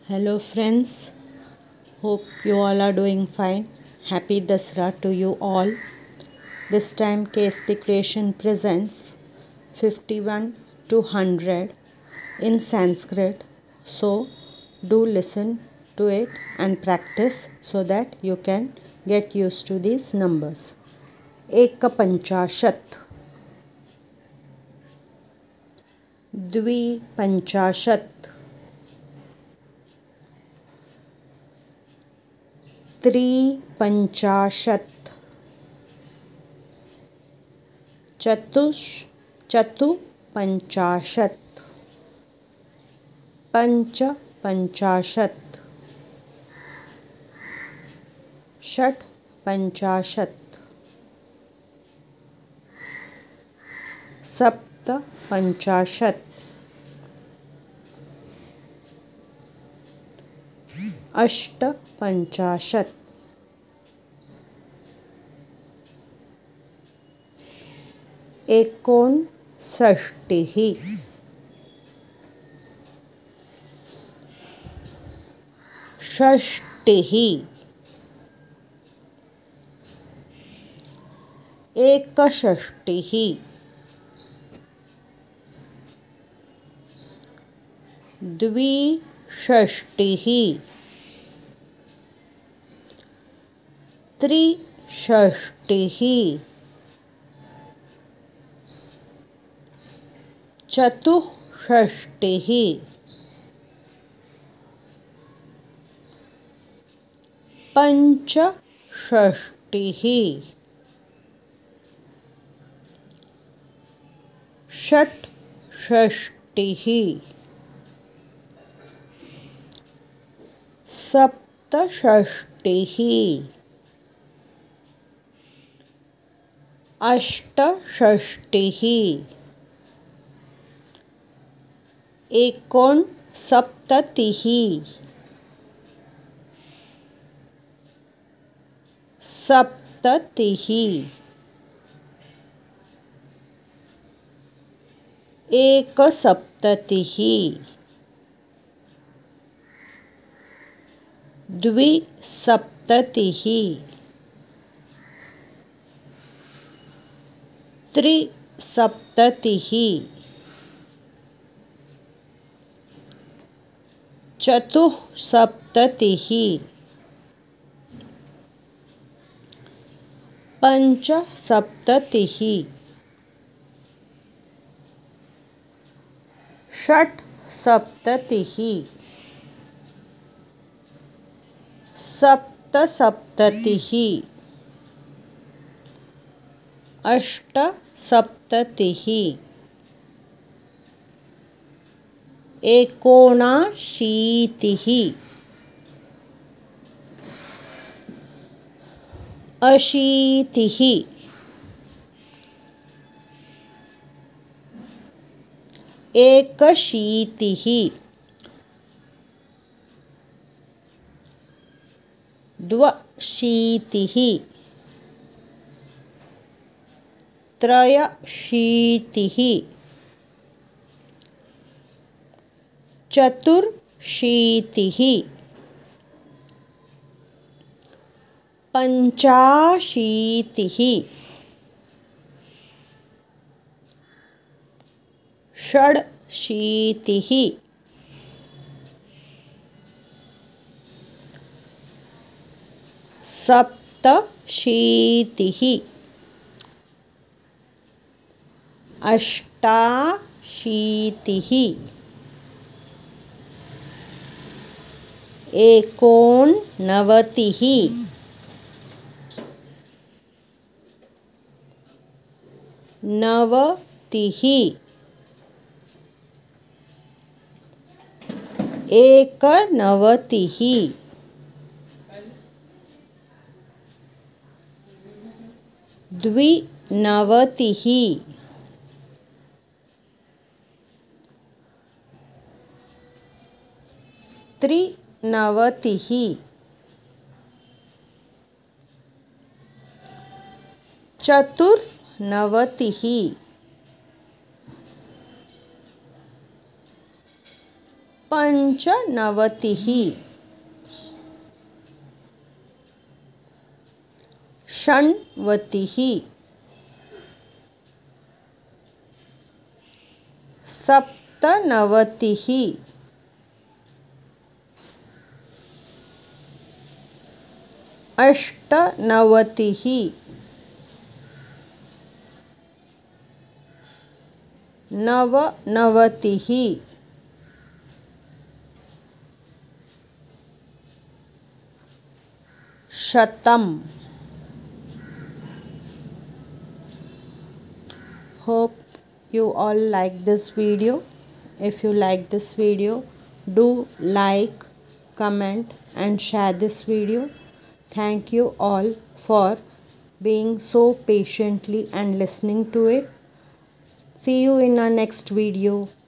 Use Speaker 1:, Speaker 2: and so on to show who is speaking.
Speaker 1: Hello friends, hope you all are doing fine. Happy Dasra to you all. This time KSP Creation presents 51 to 100 in Sanskrit. So do listen to it and practice so that you can get used to these numbers. एकपञ्चाशत्, द्विपञ्चाशत्, त्रिपञ्चाशत्, चतुःपञ्चाशत्, पञ्चपञ्चाशत्, षट्पञ्चाशत्, सप्तपञ्चाशत्, अष्टपञ्चाशत्, एकोनषष्टिः, षष्टिः, एकषष्टिः, द्विषष्टिः, त्रिषष्टिः, चतुष्षष्टिः, पञ्चषष्टिः, षट्षष्टिः, सप्तषष्टिः, अष्टषष्टिः, एकोनसप्ततिः, सप्ततिः, एकसप्ततिः, द्विसप्ततिः, त्रिसप्ततिः, चतुःसप्ततिः, पञ्चसप्ततिः, षट्सप्ततिः, सप्तसप्ततिः, अष्टसप्ततिः, एकोनाशीतिः, अशीतिः, एकशीतिः, द्व्यशीतिः, त्रयशीतिः, चतुर्शीतिः, पञ्चाशीतिः, षड्शीतिः, सप्तशीतिः, अष्टाशीतिः, एकोननवतिः, नवतिः, एकनवतिः, द्विनवतिः, त्रिनवतिः, चतुर्नवतिः, पंचनवतिः षण्वतिः सप्तनवतिः अष्टनवतिः नवनवतिः शतम्. Hope you all like this video. If you like this video, do like, comment and share this video. Thank you all for being so patiently and listening to it. See you in our next video.